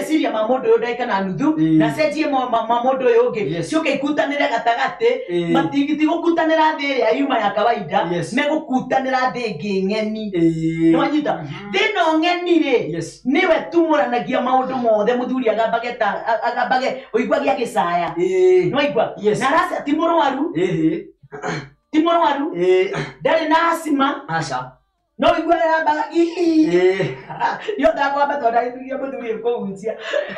meciria ma mundu uyu ndaika na nuthu na cenjie ma mundu uyu ungi cioke ikutanire gatagati matigiti gukutanira thi iria yuma ya kawaida megukutanira thi ingi ng'eni nwanyita thino ng'eni ri niwe tumuranagia maundu mothe muthuri agambage uigwagia gicaya nwaigwa na rasa timurwaru ndari na asima Acha. no igwa ya bagagi yo ndagwa batonda ithugia muthuri ko ucia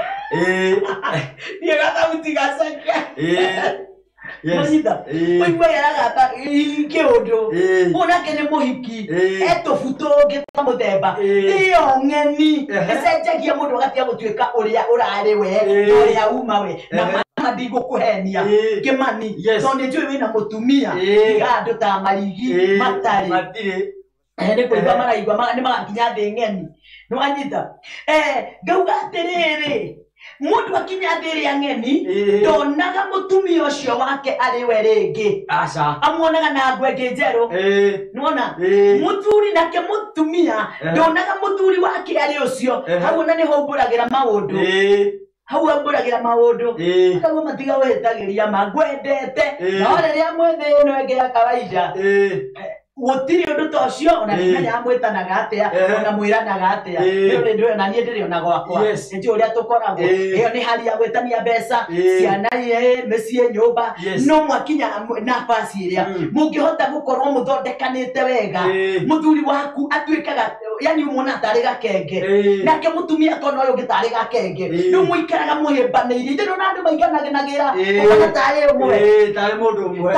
ni gata utiga sake Nonyita, igwa ya gata kiundu ona kene muhiki etufuto ngita muthemba iyo ng'eni ecenjagia mundu gatia gutuika uria urari we uria uma we na madigo kuhenia kimani tonde njui wina mutumia igandu ta marigi matari ene kuigwa maraigwa ni magakinya thi ng'eni nwanyita ngauga atiriri mundu akinya thi ya ng'eni ndonaga mutumia ucio wake ari we ringi amuonaga na ngwenge njeru nwona muthuri nake mutumia ndonaga muthuri wake ari ucio hau na niho mburagira maundu hau amburagira maundu akago matiga wetagiria magwendete no riria mwethe ino enge ya kawaida gutiri undu tocio ona nimenya mwitanaga atia ona mwiranaga atia rero ndio na nie ndirio na gwakwa ndio uria tukoragwo iyo ni hali ya gwetania mbeca ciana mecie nyumba no mwakinya nafasi iria mungihota gukorwo muthondekanite wega muthuri waku atuikaga yani umona tari gakenge nake mutumia kono uyu gitari gakenge no muikaraga muhimbanire ndio na andu maiganagira ona tari umwe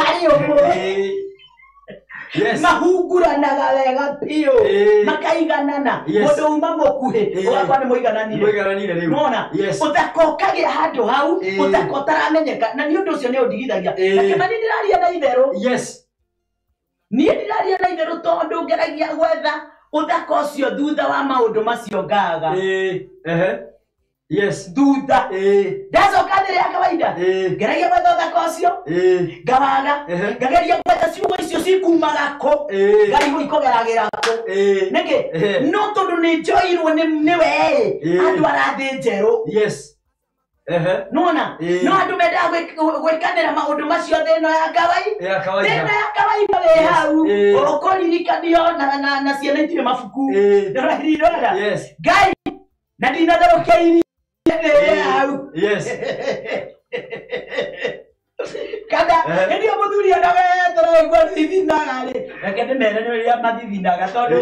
mahunguranaga wega pio makaiganana mundu uma mukuhi ugakwa ni muigananire mona utakokagia handu hau utakotaramenyeka na ni undu ucio ni undigithagia nake mani ndiraria na itheru ni ndiraria na itheru tondu ngeragia gwetha uthaka ucio thutha wa maundu macio ngaga thutha ndacoka thiri ya kawaida ngeragia gwetha uthaka ucio ngawaga ngageria gwetha ciugo icio cikumaga ko ngarigo ikogeragira ko niki no tondu ni njoirwo ni we andu arathi njeru nona no andu menda gwikanira maundu macio thino ya kawaida we hau ukoririkaniyo na ciana itire mabuku ndorahirira ngai na ndinatharukiire hau kada ndio muthuri anawe taraigwa thithinaga ri reke ndimere ni ria mathithinaga tondu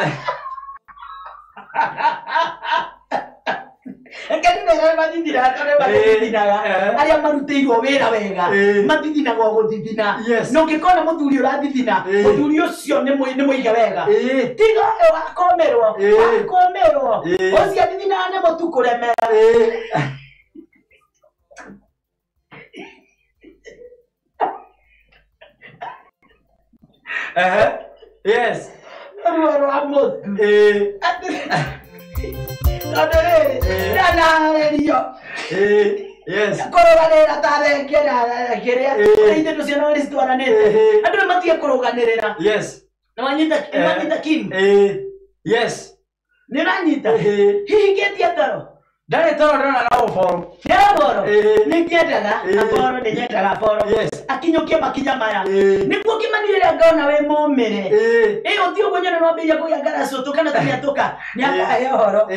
ekendera mathithinaga tondu mathithinaga aria marutiirwo wira wega mathithinaga guthithina no ngikona muthuri urathithina muthuri ucio ni muige wega tiga wakomerwo ucio athithinaga ni mutukuremera Ruoro amotu adere dana koroganira tarekera kerea inde no ciana wari stwaranete andu matie koroganirira na manyita kim ni ranyita hihi getia taro Dale toro na foro. Ya foro. Ni kiendaga foro ni nyendaga foro. Akinyokia makinya maya. Ni kuo kimanire ngona we momere. Otio gonyana no beya ko yagara soto kana tumia ni aka horo.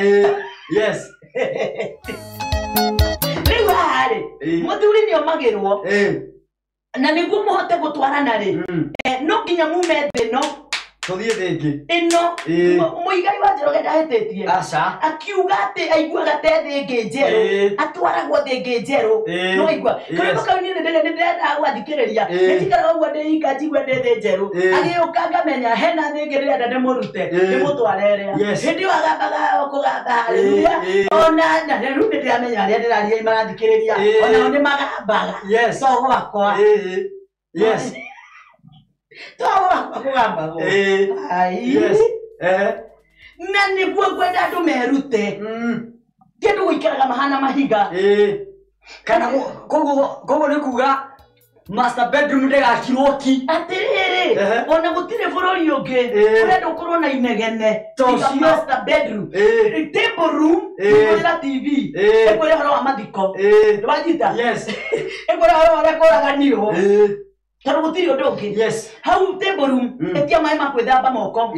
Riwa hare. Muthuri ni omagirwo. Na niguo muhote gutwarana ri. No kinya mume no Tuthie thingi. Ino muigai wa Njoroge ndahetetie. Aca. Akiuga ati aiguaga te thingi njeru. Atwaragwo thingi njeru. No aigua. Kuri muka ni ndenda gwathikiriria. Nĩnjikaraga ũguo ndĩika njigua ndĩ thĩ njeru. Agĩũka ngamenya hena thingi ndĩrenda ndĩmũrute. Ndĩmũtware ĩrĩa. Hĩndĩ ĩyo agambaga kũgamba haleluya. Ona na rĩu ndĩramenya arĩa ndĩraria marathikĩrĩria. Ona nĩ magambaga. So gwakwa. Kugamba na niguo gwenda andu merute kindu guikaraga mahana mahiga kana kogo ni kuga Master bedroom ndega kiroki. Atiriri. Ona gutire burori ungi. Urenda ukorwo na inegene. Master bedroom. Table room. Ikuira TV. Ikuira horo wa mathiko. Wajita? Yes. Ikuira horo wa rekoraganirwo. Taro gutire undu ungi. Yes. Hau table room. Etia mai makwithamba moko.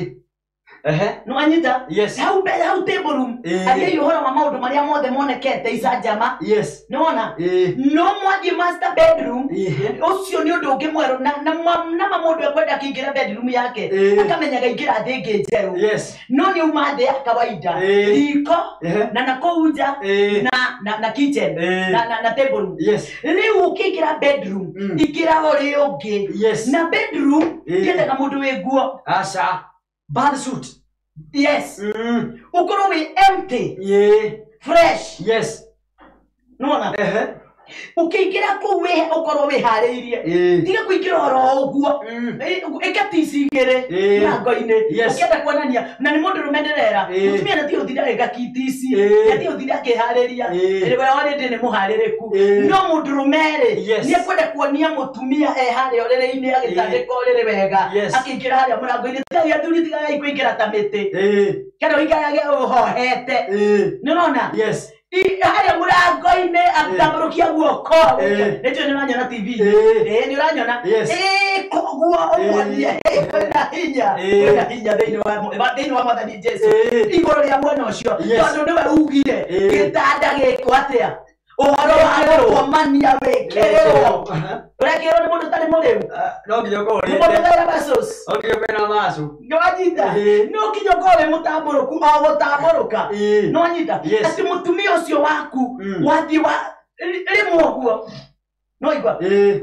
No anyita? Yes. Hau table room. Agia horo wa maundu maria mothe monekete icanjama. Yes. Nona? No mwathi master bedroom. Ucio ni undu ungi mweru na mamundu ekwenda kingira bedroom yake. Akamenyaga ingira thingi njeru. Yes. No ni uma thĩ ya kawaida. Riko na nakuja na kitchen na table room. Yes. Riu ukingira bedroom. Ingira ori ungi. Yes. Na bedroom yendaga mundu wi nguo. Asha. Bad suit. Yes. Ukorwo wi empty. Fresh. Yes. Nona? Ukiingira ku we ukorwo wi hariirie. Tiga kuingira oro uguo. Ekatisi igere rango-ini. Ukienda kuonania na ni mundu rumenderera. Mutumia nati uthira ega kitisi. Nati uthira kihariria. Ri we already ni muhaririku. No mundu rumere. Ni ekwenda kuonia mutumia hari orere-ini agitandika orere wega. Akiingira haria murango-ini. Tiga athuri tiga kuingira ta miti. Kana uikarage uhohete. Nona? Yes. Haria murango-ini atamburukia guoko. Nicho ni uranyona TV. Ni uranyona? Koguo umwonie. Kwenda hinya thĩinĩ wa Mwathani Jesu. Igũrũ rĩa mwena ũcio. Tondũ nĩwe ugire gĩtanda gĩkũ atĩa. Ũhoro wa gũkomania wĩkĩrĩrwo. Ũrekĩrwo nĩ mũndũ ũtarĩ mũrĩu. No nginya ũkorwo nĩ mũndũ ũtarĩ masos. No nginya kwĩna maso. Nĩwanyita? No nginya ũkorwo wĩ mũtambũrũku o gũtambũrũka. Nĩwanyita? Atĩ mũtumia ũcio waku wathiĩ rĩmwe ũguo. No igua?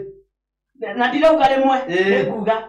Na ndirauga rĩmwe nĩ nguga.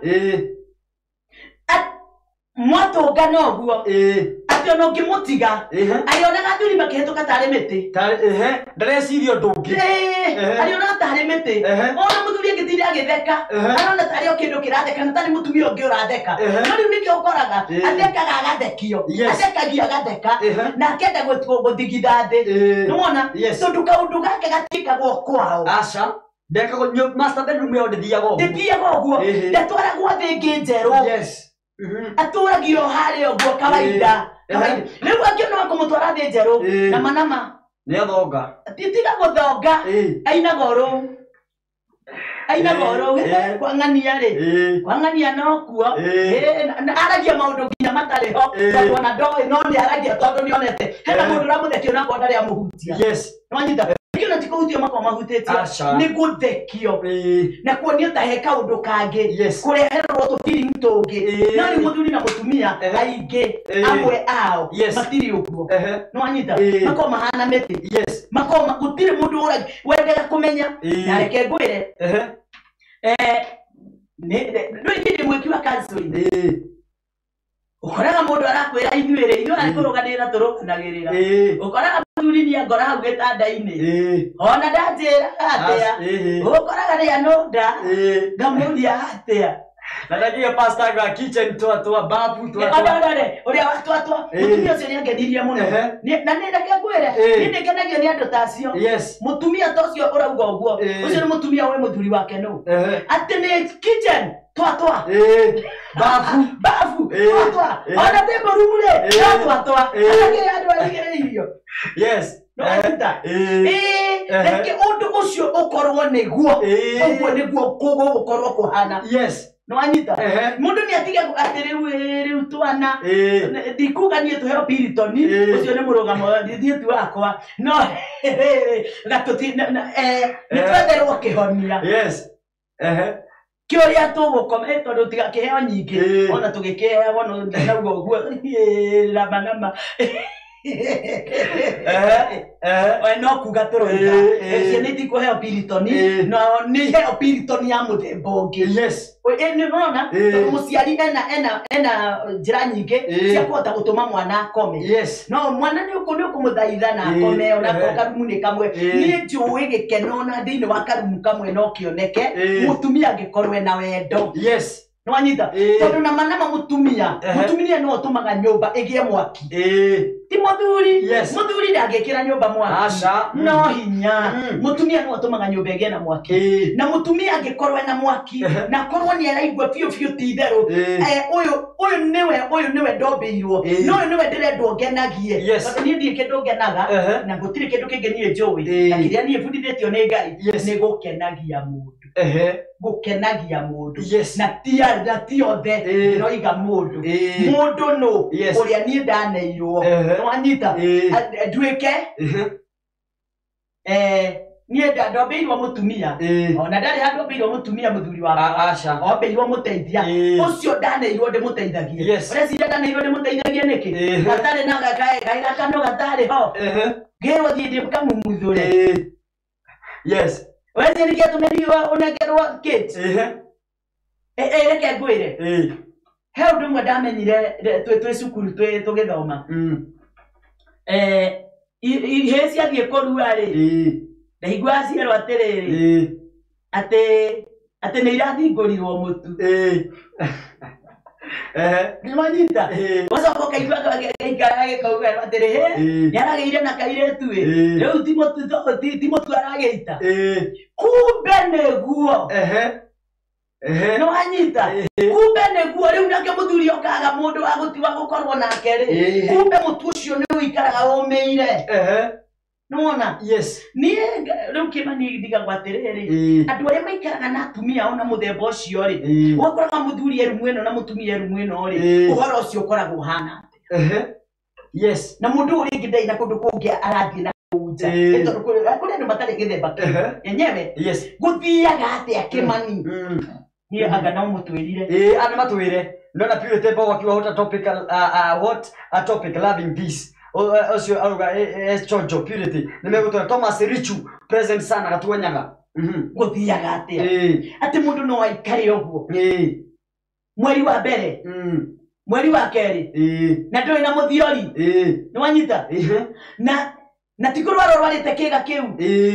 Mwatũngana ũguo. Atĩ ona ũngĩmũtiga arĩonaga athuri makĩhĩtũka tarĩ mĩtĩ. Ndareciria ũndũ ũngĩ. Arĩonaga tarĩ mĩtĩ. Ona mũthuri agĩtinda agĩtheka. Arona tarĩ o kĩndũ kĩratheka na tarĩ mũtumia ũngĩ ũratheka. No rĩu nĩkĩo ũkoraga athekaga agathekio. Athekagia agatheka na akenda gũthigitha thĩ. Nĩwona? Tondũ kaũndũ gake gatikagwo kwao. Aca. Ndekagwo master bedroom yao ndĩthiaga ũguo. Ndĩthiaga ũguo. Ndatwaragwo thĩ ĩngĩ njerũ. Yes. Aturagio harĩa ũguo kawaida. Rĩu angĩona kũmũtwara thĩ njerũ na manama. Nĩ athonga. Tiga gũthonga. Ainaga ũrũ. Ainaga ũrũ. Kwang'ania rĩ. Kwang'ania no kuo. Aragia maũndũ nginya matarĩ ho. Tondũ ona ndoĩ no nĩ aragia tondũ nĩonete. Hena mũndũ ũramũthekia onako ndarĩ amũhutia. Yes. Nĩwanyita? Kĩona ti kũhutia makwa mahutĩtio. Nĩ gũthekio. Na kuonio ta he kaũndũ kangĩ. Kũreherwo tũfeeling tũngĩ. No rĩu mũthuri na mũtumia aingĩ amwe ao matirĩ ũguo. Nĩwanyita? Makorwo mahana mĩtĩ. Makorwo gũtirĩ mũndũ wendaga kũmenya. Na reke ngwĩre. Nĩ mwĩki wa counseling. Ukoraga mundu arakwira ithuĩ arĩ kũrũganĩrĩra tũrũganagĩrĩra. Ukoraga mũthuri nĩ angora hau gĩtanda-inĩ. Ona ndanjĩra atĩa. Ukoraga nĩ anũnda. Ngamũria atĩa. Na ndagiye pastor ga kitchen twa babu twa. Ũrĩa watwa. Mũtumia ũcio nĩ angenirie mũno. Na nĩ ndeke ngwĩre. Nĩ ndĩkenagio nĩ andũ tacio. Mũtumia ta ũcio ũrauga ũguo. Ũcio nĩ mũtumia we mũthuri wake nũ. Atĩ nĩ kitchen. Twa. Bafu. Twa. Ona table room rĩ. Twa. Akĩrĩ andũ arigĩrĩirio. Yes. No ita. Reke ũndũ ũcio ũkorwo nĩguo. Ũguo nĩguo gũkorwo kũhana. Yes. No anyita. Mundu ni atige atĩ rĩu twana. Ndikuga niĩ tũheo Piriton. Ũcio nĩ mũrũgamo thiĩ tu wakwa. No gatuti nĩ twetherwo kĩhonia. Yes. Kĩoria tũgũkome tondũ tigakĩheo nyingĩ. Ona tũgĩkĩheo ona nauga ũguo. Nama. No kuga tũroiga. Cio nĩ tikũheo Piriton. No nĩ heo Piriton ya mũthemba ũngĩ. Yes. Nĩwona mũciari ena njĩra nyingĩ cia kũhota gũtũma mwana akome. No mwana nĩ ũkũmũthaitha na akome onako karumu nĩ kamwe. Niĩ njũĩ gĩkeno na thĩinĩ wa karumu kamwe no kĩoneke mũtumia angĩkorwo ena wendo. Nĩwanyita? Tondũ nama mũtumia no ũtũmaga nyũmba ĩgĩe mwaki. Ti muthuri Yes. muthuri ndangekira nyumba mwaki Asha. no hinya mutumia no atumaga nyumba ege na mwaki na mutumia angekorwo na mwaki na korwo ni araigua biu ti itheru uyu niwe ndombeirwo no uyu niwe ndirendwo ngenagie tondu ni ndie kindu ngenaga na gutire kindu kingi nie njui na kiria nie bundithitio ni Ngai ni gukenagia mundu gukenagia mundu na ti othe noiga mundu no uria nie ndaneirwo nwanyita nduike nie ndombeirwo mutumia ona ndari ndombeirwo mutumia muthuri wa ombeirwo muteithia ucio ndaneirwo ndimuteithagie ureciria ndaneirwo ndimuteithagie niki gatari na gaira kano gatari ho ngirwo thie ndikamumuthure yes wewe ni kitu ndio unegerwa kit reke ngwire he undu mwe ndamenyire twe cukuru tugithoma ihe ciathie korua ri ndaigua ciero atiriri ate ni irathingũrirwo mutu nimanyita wacoka kaigua gaikara gikauga atiri ni arageire na kairetu riu timotu arageita kumbe neguo no anyita kumbe neguo riu nake muthuri okaga mundu wa gutiwa gukorwo nake ri kumbe mutu ucio ni uikaraga umeire nuona yes ni riu kimani diga gwatiriri andu aria maikaraga na atumia ona muthemba ucio ri wakoraga muthuri eru mweno na mutumia eru mweno ri uhoro ucio ukoragwo hana yes na mundu uri ngidai na kundu kungi arathie na kuja tondu kuri andu matari githemba yenyewe yes guthiaga atia kimani ni anga no mutwirire andu matwire ndona purity bo wakiwa hota topic what a topic loving peace osio aruga chojo purity nimegutora Thomas Richu present sana gatuanyaga guthiaga atia ati mundu no aikare oguo mweri wa mbere mweri wa keri na ndoi na muthiori ni wanyita na tikurwaro rwarite kiga kiu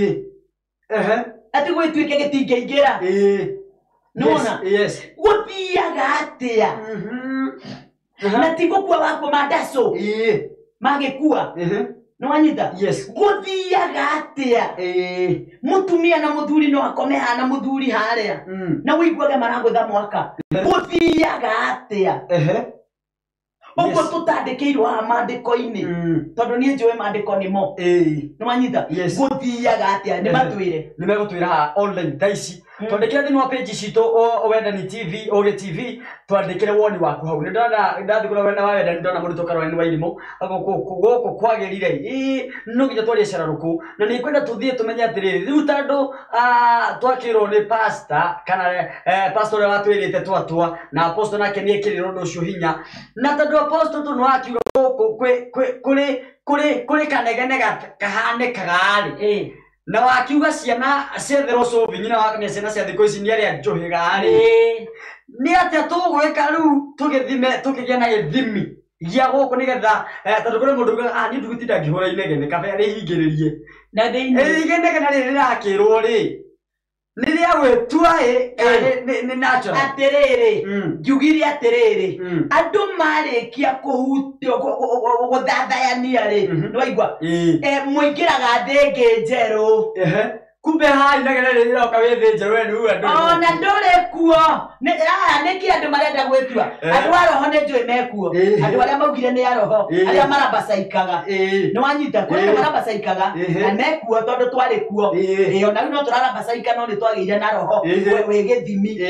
ati gwituike gitingeingera nona yes guthiaga atia na tigukua wako madaso magekua no wanyita yes guthiaga atia mutumia na muthuri no akome hana muthuri haria na wiguaga maragutha mwaka guthiaga atia uko tutandikirwo ha mandiko-ini tondu nie njui mandiko nimo no wanyita guthiaga atia ni matwire nimegutwira online taici twandikire thini wa page citu Wendani TV Oge TV twandikire woni waku hau ni ndathikura wena wa Wendani ndona mundu tokarwa ni wa irimo goko kwagirire no nginya twari ceraruku na ni kwenda tuthie tumenye atiriri riu tandu twakirwo ni pastor kana pastor wa twirite twatwa na apostle nake ni ekiriro ndu ucio hinya na tandu apostle tu no akiuga goko kuri kanegene kahane kagari na wakiuga ciana ciethero so vinyina wakane ciana cia thiko ici ni aria njuhigari ni atia tugwika riu tugigia na githimi gia goko nigetha tondu kuri mundu ni ndugutinda ngihura inegene kabe ari hingiririe na thiini inegene na riri rakirwo ri ni ria gwetua ni natural atiriri njugire atiriri andu marikia kuhutio guthathayania ri ndwaigua muingiraga ndenge njeru kumbe hai nagere riri roka withi njeru we nu andu ona ndore kuo ni ki andu marenda gwetua andu aroho ni njui mekuo andu aria maugire ni aroho aria marabacaikaga ni wanyita kuri marabacaikaga na mekuo tondu twari kuo ona riu no turarabacaika no ni twagire na roho we githimi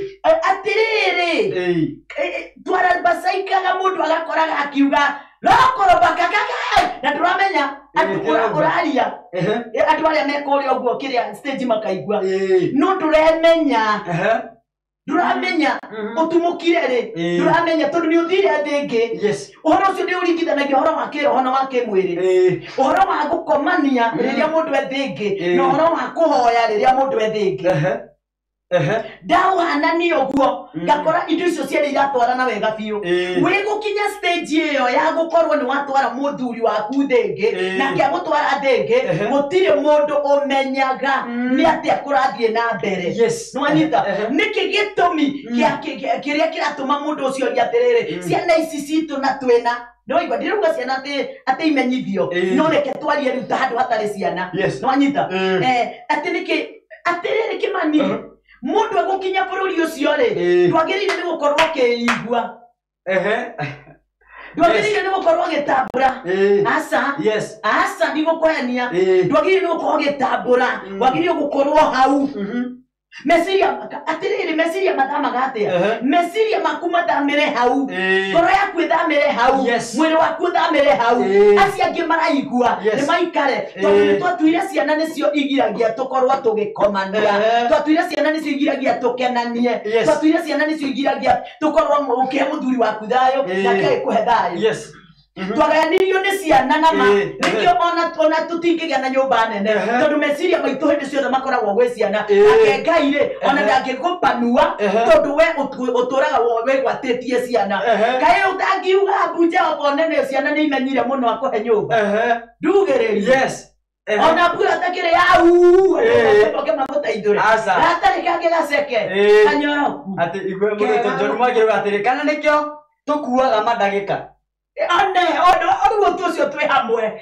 atiriri twarabacaikaga mundu agakoraga akiuga lokoroba kaka na turamenya uraria andu aria mekore oguo kiria stage makaigua no turemenya duramenya utumukire ri duramenya tondu ni uthire athingi uhoro ucio ni uringithanagia uhoro wa kiroho na wa kimwiri uhoro wa gukomania riria mundu ethingi na uhoro wa kuhoya riria mundu ethingi dawana ni oguo gakora indo icio ciari iratwarana wega biu we gukinya stage iyo ya gukorwo ni watwara muthuri waku thingi na kia gutwara thingi mutire mundu umenyaga ni atia kurathie na mbere no anyita niki gitumi kiria kiratuma mundu ucio ri atiriri ciana ici citu na twena no iba ndiruga ciana ate imenyithio no reke twarie riu ta handu hatari ciana no anyita ate niki atiriri Kimani mundu agukinya bururi ucio ri twagirire ni gukorwo kiigua twagirire ni gukorwo gitambura asa ndigukweania twagirire ni gukorwo gitambura twagirire gukorwo hau mesiria atiriri mesiria madama gate mesiria makuma damire hau toro yaku thamire hau mwiri waku thamire hau acia ngi maraigua ni maikare tondu twatuire ciana nicio igiragia tukorwo tugikomania twatuire ciana nicio igiragia tukenanie twatuire ciana nicio igiragia tukorwo ukihe muthuri waku thayo nake kuhe thayo twagayanirio ni ciana na ma nikio ona tutingigia na nyumba nene tondu meciria maitu hindi ciothe makoragwo gwe ciana ake Ngai ona ndangigupanua tondu we uturaga we gwatitie ciana Ngai utangiuga bunja obonene ciana ni imenyire muno akuhe nyumba ndugiriri ona pura takire yau toke mamuteithure atari kange gaceke kanyoro ati igwe muto John Mwagire atiri kana nikio tukuaga madagika ane odo tucio twi hamwe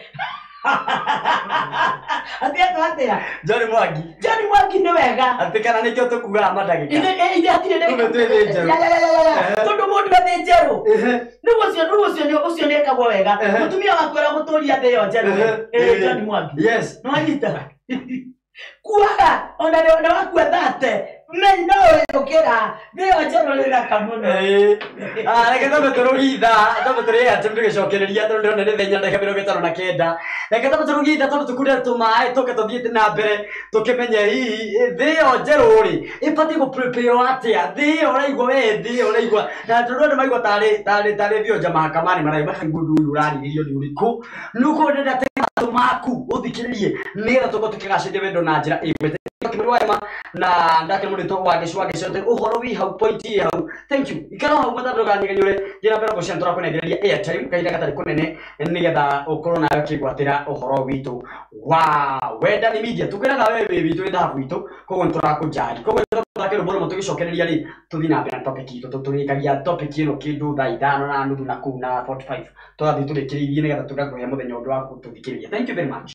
atia John Mwangi ni wega ati kana nikio tukuaga madagika ide atire ne tondu mundu athenjeru nugucio ni kagwo wega mutumia waku ara guturia thio njeru John Mwangi no anyita kuaga ona waku athate men no yokera thio njeru rira kamuno reke tambe turugitha tumbe cokereria tondu ndone ni thenya ndeka 59 reke tambe turugitha tondu tukure tumae toke tuthiete na mbere tukimenya hihi thio njeru ri ipati go prepare atia thio uraigwa we thio uraigwa na tondu ndu maigwa tari thio jamaa kamani maraiba ngudu uyu uraririo ni uriku nuko ndenda tumaku uthikiririe nira tuko tukigacinde wendo na njira igwete kimwema na ndake murito wake shwake shote uhoro wi hau point hau thank you ikara hau matando gani ganyure jina pera gushentora kunegereria airtime kaida katari kunene nigetha ukorwo nayo kigwatira uhoro witu wa wenda ni media tukiraga wewe witu ndafu witu kogo turakujari kogo ndakero bora mutugicokereria ri tuthina mbere topic itu tuturikagia topic ino kindu thaa 5 na nuthu na kuu na 45 twathi turikiririe nigetha tugakuhe muthenya undu wa kututhikiriria thank you very much.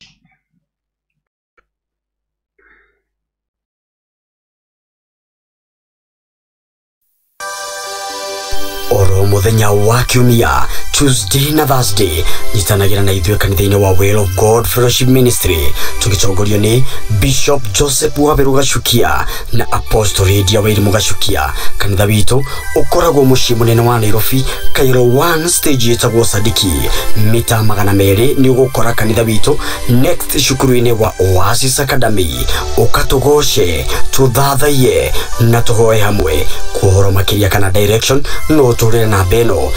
Oro muthenya wa kiumia Tuesday na Thursday nyitanagira na ithuĩ kanitha-inĩ wa Will of God Fellowship Ministry tugitongorio ni Bishop Joseph Waberu Gacukia na Apostle Lydia Wairimu Gacukia. Kanitha witu ukoragwo muciĩ munene wa Nairobi Cairo 1 stage yetagwo Sadiki mita 200 ni ugukora kanitha witu next cukuru-inĩ wa Oasis Academy. Ukatugoshe tuthathaie na tuhoe hamwe kuhoro makiria kana direction no turire na beno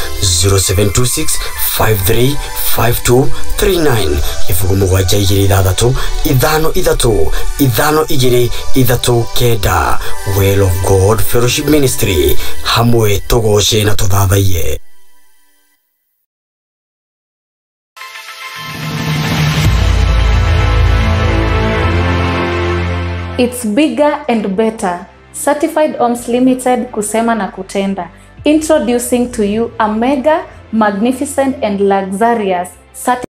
0726535239 ifugu mugwanja igiri ithathatu ithano igiri kenda. Well of God Fellowship Ministry hamwe tugoshe na tuthathaie. It's bigger and better. Certified Homes Limited, kusema na kutenda. Introducing to you a mega, magnificent and luxurious